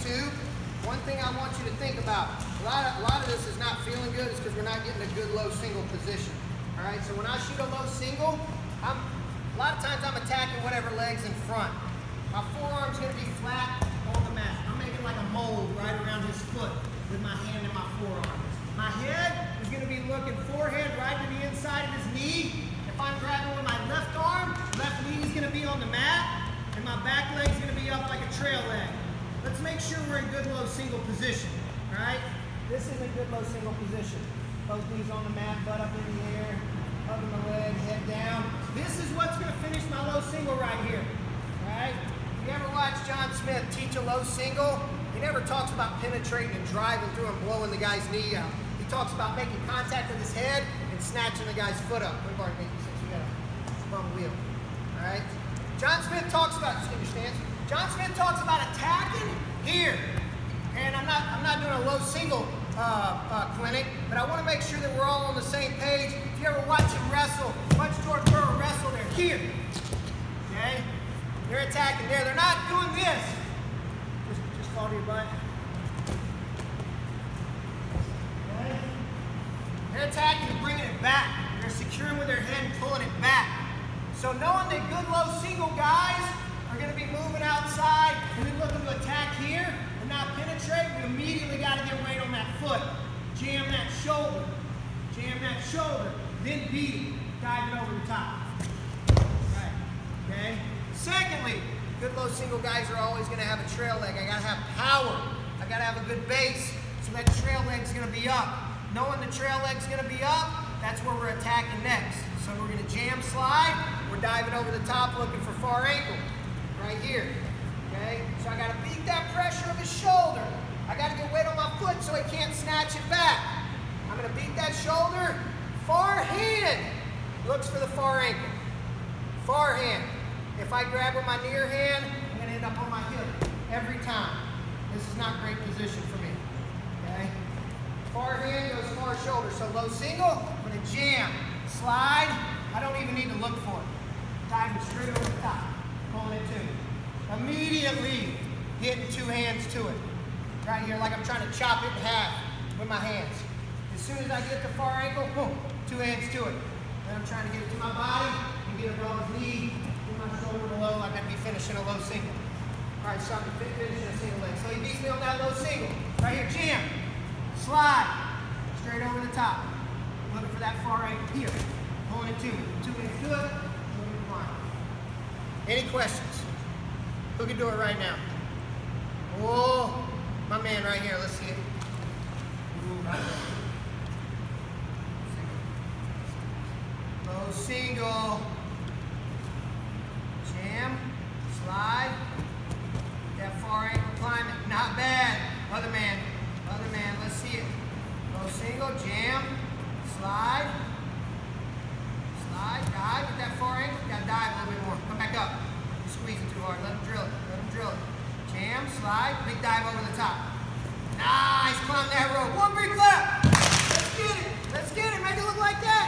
too. One thing I want you to think about, a lot of this is not feeling good is because we're not getting a good low single position. All right, so when I shoot a low single, a lot of times I'm attacking whatever leg's in front. My forearm's gonna be flat on the mat. I'm making like a mold right around his foot with my hand and my forearm. My head is gonna be looking forehead right to the inside of his knee. If I'm grabbing with my left arm, left knee is gonna be on the mat, and my back leg's gonna be up like a trail leg. Let's make sure we're in good low single position, all right? This is a good low single position. Both knees on the mat, butt up in the air, hugging the leg, head down. This is what's gonna finish my low single right here, all right? If you ever watch John Smith teach a low single, he never talks about penetrating and driving through and blowing the guy's knee out. He talks about making contact with his head and snatching the guy's foot up. We've already made this, you got a bum wheel, all right? John Smith talks about, just get your stance. John Smith talks about attacking here. And I'm not doing a low single clinic, but I want to make sure that we're all on the same page. If you ever watch him wrestle, watch George Burrow wrestle, they're here. Okay? They're attacking there. They're not doing this. Just fall to your butt. Okay? They're attacking and bringing it back. They're securing with their head and pulling it back. So knowing that good low single guys are going to be moving outside and then looking to attack here and not penetrate, we immediately got to get weight on that foot. Jam that shoulder. Jam that shoulder. Then beat it. Dive it over the top. Right. Okay? Secondly, good low single guys are always going to have a trail leg. I got to have power. I got to have a good base so that trail leg's going to be up. Knowing the trail leg's going to be up, that's where we're attacking next. So we're going to jam slide. We're diving over the top looking for far ankle. Right here, okay? So I gotta beat that pressure of his shoulder. I gotta get weight on my foot so he can't snatch it back. I'm gonna beat that shoulder. Far hand looks for the far ankle. Far hand. If I grab with my near hand, I'm gonna end up on my hip every time. This is not great position for me, okay? Far hand goes far shoulder. So low single, I'm gonna jam, slide. I don't even need to look for it. Diving straight over the top. Pulling it to. Immediately getting two hands to it. Right here, like I'm trying to chop it in half with my hands. As soon as I get the far ankle, boom, two hands to it. Then I'm trying to get it to my body and get it on his knee, get my shoulder below. I'm going to be finishing a low single. All right, so I'm finishing a single leg. So he beats me on that low single. Right here, jam, slide, straight over the top. Looking for that far ankle here. Pulling it to me. Two hands to it. Moving the line. Any questions? Who can do it right now? Oh, my man right here. Let's see it. Ooh, right there. Low single. Jam. Slide. That far ankle climbing. Not bad. Other man. Other man. Let's see it. Low single. Jam. Slide. Slide, dive with that far ankle. Gotta dive a little bit more. Come back up. You're squeezing too hard. Let him drill it. Let him drill it. Jam, slide, big dive over the top. Nice, climb that rope. One big clap. Let's get it. Let's get it. Make it look like that.